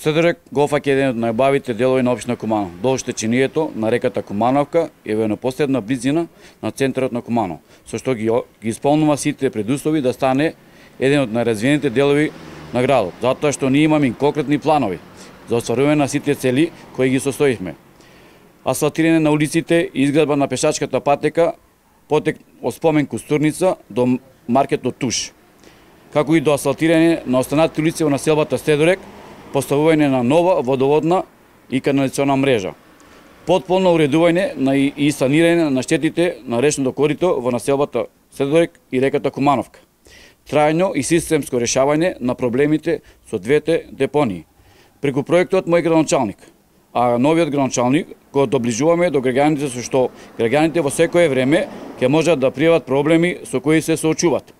Седорек го фаќа еден од најбавите делови на општина Куманово, долж течението на реката Кумановка е во непосредна близина на центарот на Куманово, со што ги исполнува сите предуслови да стане еден од најразвиените делови на градот, затоа што ние имаме конкретни планови за остварување на сите цели кои ги состоивме. Асфалтирање на улиците и изградба на пешачката патека потек од спомен Кустурница до маркетот Туш, како и до асфалтирање на останатите улици во населбата Седорек, поставување на нова водоводна и канализациона мрежа, потполно уредување и санирање на штетите на речното корито во населбата Седорек и реката Кумановка, трајно и системско решавање на проблемите со двете депонии, преку проектот Мој градоначалник, а новиот градоначалник го доближуваме до граѓаните, со што граѓаните во секое време ќе можат да пријават проблеми со кои се соочуваат.